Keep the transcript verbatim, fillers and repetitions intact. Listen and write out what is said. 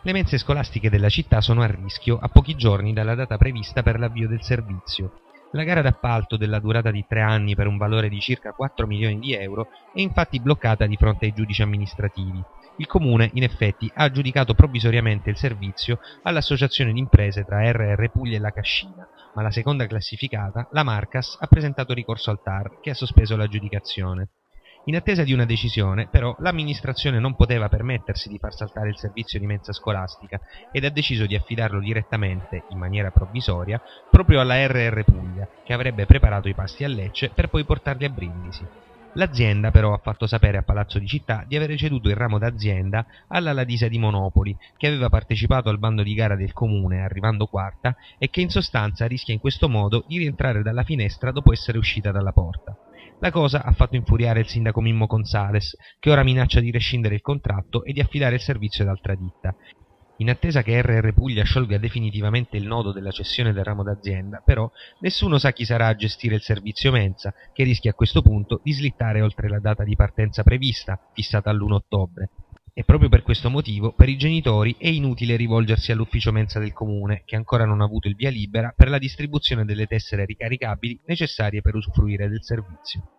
Le mense scolastiche della città sono a rischio a pochi giorni dalla data prevista per l'avvio del servizio. La gara d'appalto della durata di tre anni per un valore di circa quattro milioni di euro è infatti bloccata di fronte ai giudici amministrativi. Il Comune, in effetti, ha aggiudicato provvisoriamente il servizio all'associazione di imprese tra erre erre Puglia e la Cascina, ma la seconda classificata, la Marcas, ha presentato ricorso al T A R, che ha sospeso l'aggiudicazione. In attesa di una decisione, però, l'amministrazione non poteva permettersi di far saltare il servizio di mensa scolastica ed ha deciso di affidarlo direttamente, in maniera provvisoria, proprio alla erre erre Puglia, che avrebbe preparato i pasti a Lecce per poi portarli a Brindisi. L'azienda però ha fatto sapere a Palazzo di Città di aver ceduto il ramo d'azienda alla Ladisa di Monopoli, che aveva partecipato al bando di gara del comune arrivando quarta e che in sostanza rischia in questo modo di rientrare dalla finestra dopo essere uscita dalla porta. La cosa ha fatto infuriare il sindaco Mimmo Gonzales, che ora minaccia di rescindere il contratto e di affidare il servizio ad altra ditta. In attesa che erre erre Puglia sciolga definitivamente il nodo della cessione del ramo d'azienda, però, nessuno sa chi sarà a gestire il servizio mensa, che rischia a questo punto di slittare oltre la data di partenza prevista, fissata all'primo ottobre. E proprio per questo motivo, per i genitori è inutile rivolgersi all'ufficio mensa del comune, che ancora non ha avuto il via libera per la distribuzione delle tessere ricaricabili necessarie per usufruire del servizio.